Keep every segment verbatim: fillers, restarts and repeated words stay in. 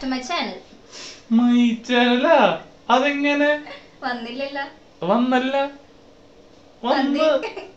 to my channel. My channel? അതെങ്ങനെ വന്നില്ലല്ല വന്നല്ല വന്ന്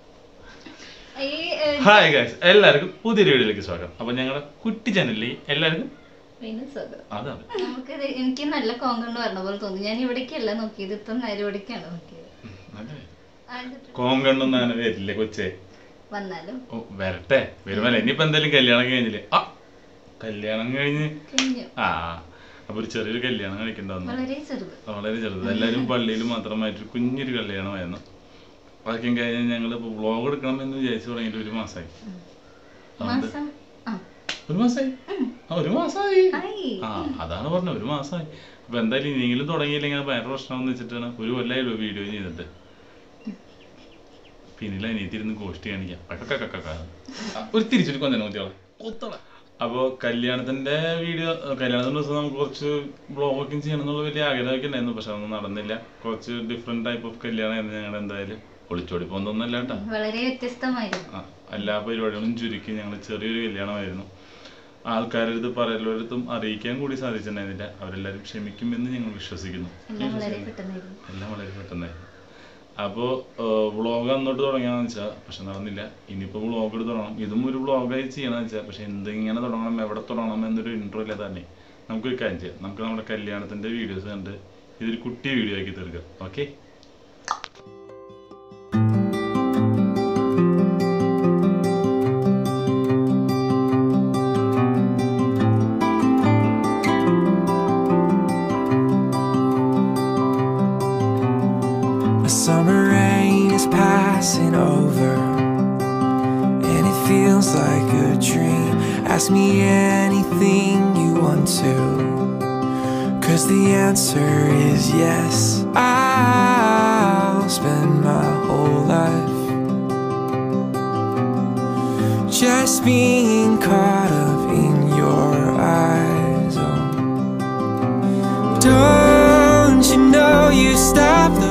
hi guys എല്ലാവർക്കും പുതിയൊരു വീഡിയോയിലേക്ക് സ്വാഗതം. അപ്പൊ ഞങ്ങളുടെ കുട്ടി ചാനലിൽ എല്ലാവർക്കും അതാണ് നമുക്ക് എനിക്ക് നല്ല കോങ്കണ്ട് പറഞ്ഞ പോലെ തോന്നി. ഞാൻ ഇവിടേക്കല്ല നോക്കിയത്, ഇപ്പൊ നേരെ ഇവിടേക്കാണ് നോക്കിയത്. കോങ്കണ്ടൊന്നും അങ്ങനെ വരില്ലേ കൊച്ചേ? വന്നാലും വരട്ടെ, വരുമല്ല. ഇനിയിപ്പോ എന്തായാലും കല്യാണം കഴിഞ്ഞില്ലേ? ആ കല്യാണം കഴിഞ്ഞ് ആ അപ്പൊ ഒരു ചെറിയൊരു കല്യാണം കഴിക്കണ്ടാവുന്നു. വളരെ ചെറുത്. എല്ലാരും പള്ളിയിൽ മാത്രമായിട്ട് കുഞ്ഞൊരു കല്യാണമായിരുന്നു. ബാക്കി കഴിഞ്ഞ് ഞങ്ങൾ ഇപ്പൊ വ്ളോഗ് എടുക്കണം എന്ന് വിചാരിച്ചു തുടങ്ങിയിട്ട് ഒരു മാസമായി. ഒരു മാസമായി ആ ഒരു മാസമായി ആ അതാണ് പറഞ്ഞത്, ഒരു മാസമായി. അപ്പൊ എന്തായാലും ഇനിയെങ്കിലും തുടങ്ങിയില്ലെങ്കിൽ ഭയങ്കര പ്രശ്നമെന്ന് വെച്ചിട്ടാണ് ഒരു കൊല്ലായല്ലോ വീഡിയോ ചെയ്തിട്ട്. പിന്നെ അനിയത്തിരുന്ന് ഗോഷ്ടി കാണിക്കാം ഒരു തിരിച്ചൊരു കൊഞ്ഞ നോക്കിയോളാം കൊത്തള. അപ്പോൾ കല്യാണത്തിന്റെ വീഡിയോ കല്യാണത്തിന്റെ ദിവസം നമുക്ക് കുറച്ച് വ്ളോഗൊക്കെ ചെയ്യണം എന്നുള്ള വലിയ ആഗ്രഹമൊക്കെ ഉണ്ടായിരുന്നു. പക്ഷെ അതൊന്നും നടന്നില്ല. കുറച്ച് ഡിഫറെന്റ് ടൈപ്പ് ഓഫ് കല്യാണമായിരുന്നു ഞങ്ങൾ. എന്തായാലും ഒളിച്ചോടി പോകുന്നൊന്നല്ല കേട്ടോ, വളരെ വ്യത്യസ്തമായിരുന്നു. എല്ലാ പരിപാടികളും ചുരുക്കി ഞങ്ങൾ ചെറിയൊരു കല്യാണമായിരുന്നു. ആൾക്കാരുടെ അടുത്ത് പലരോടത്തും അറിയിക്കാൻ കൂടി സാധിച്ചിട്ടുണ്ടായിരുന്നില്ല. അവരെല്ലാവരും ക്ഷമിക്കുമെന്ന് ഞങ്ങൾ വിശ്വസിക്കുന്നു. എല്ലാം വളരെ പെട്ടെന്നായിരുന്നു. അപ്പോൾ വ്ളോഗ് അന്നോട്ട് തുടങ്ങിയാന്ന് വെച്ചാൽ പക്ഷെ നടന്നില്ല. ഇനിയിപ്പോൾ വ്ളോഗ് എടുത്ത് തുടങ്ങണം. ഇതും ഒരു വ്ളോഗായി ചെയ്യണമെന്ന് വെച്ചാൽ പക്ഷെ എന്തെങ്ങനെ തുടങ്ങണം, എവിടെ തുടങ്ങണം എന്നൊരു ഇൻട്രോ ഇല്ല തന്നെ. നമുക്കൊരു കാര്യം ചെയ്യാം, നമുക്ക് നമ്മുടെ കല്യാണത്തിൻ്റെ വീഡിയോസ് കണ്ട് ഇതൊരു കുട്ടി വീഡിയോ ആക്കി തീർക്കാം. Okay? Summer rain is passing over, and it feels like a dream. Ask me anything you want to, 'cause the answer is yes. I'll spend my whole life just being caught up in your eyes. Oh, don't you know you stop the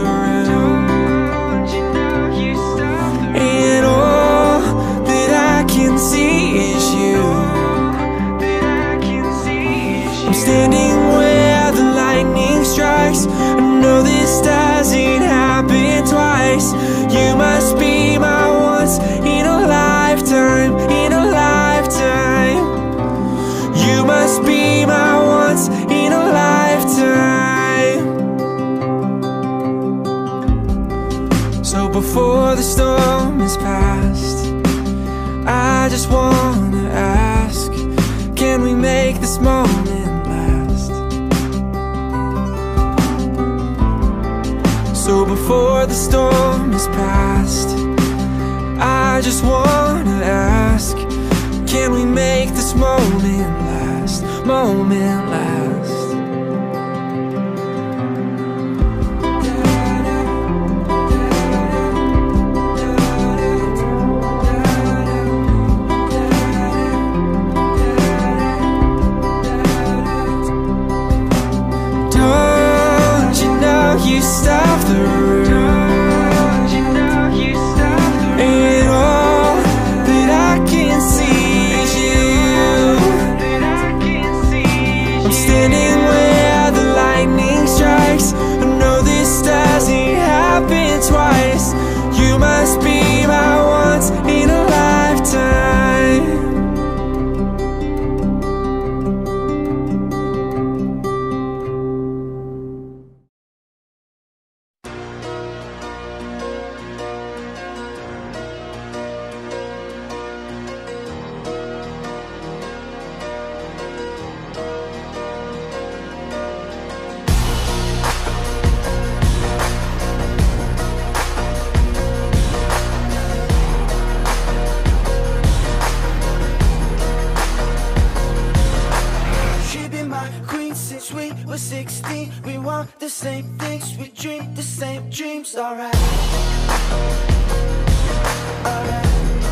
standing where the lightning strikes. I know this doesn't happen twice. You must be my once in a lifetime, in a lifetime. You must be my once in a lifetime. So before the storm is past, I just wanna ask, can we make this moment So before the storm is past, I just wanna ask, can we make this moment last, moment last? Don't you know you stop the twice. You must be my once in a lifetime. We were sixteen, we want the same things, we dream the same dreams, alright. Alright.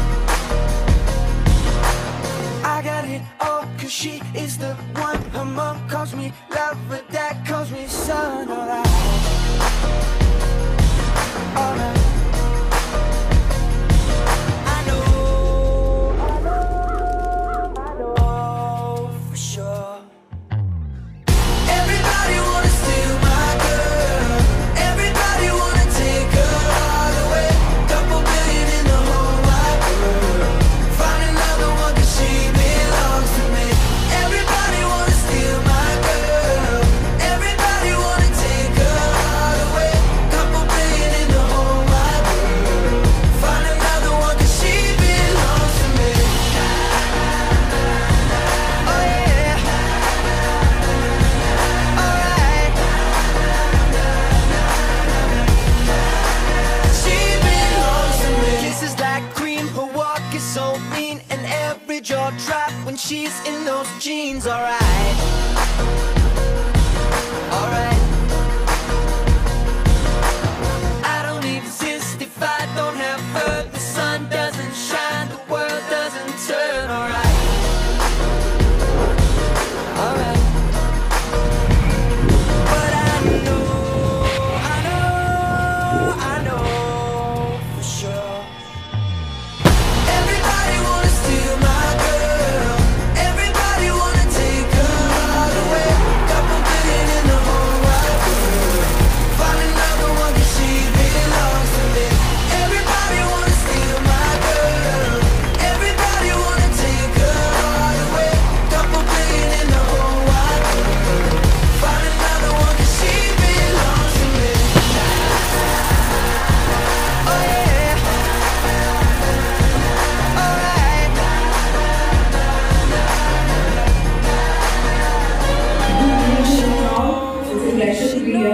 I got it all, 'cause she is the one. Her mom calls me love, but dad calls me son, alright. Alright. I know, I know, I know for sure.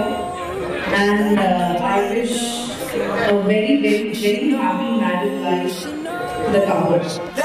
and uh, I wish a very, very, very happy married life to the couple.